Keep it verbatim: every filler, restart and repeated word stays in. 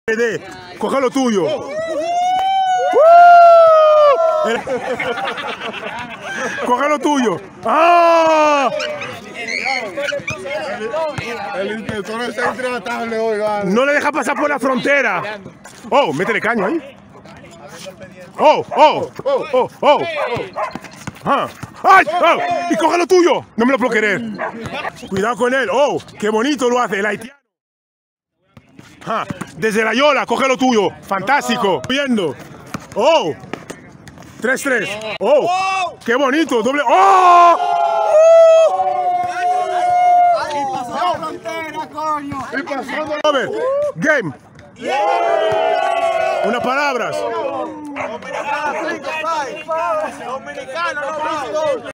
De, coge lo tuyo. Coge lo tuyo. ¡Ah! El inspector está intratable hoy, vale. No le deja pasar por la frontera. Oh, métele caño ahí. Oh, oh, oh, oh, oh. Ah. ¡Ay! Oh, y coge lo tuyo. No me lo puedo querer. Cuidado con él. Oh, qué bonito lo hace el haitiano. Ah, desde la yola, coge lo tuyo. Fantástico. Viendo. Oh. tres tres. Oh. Qué bonito. Doble. ¡Oh! A ver, game. Unas palabras. Dominicano,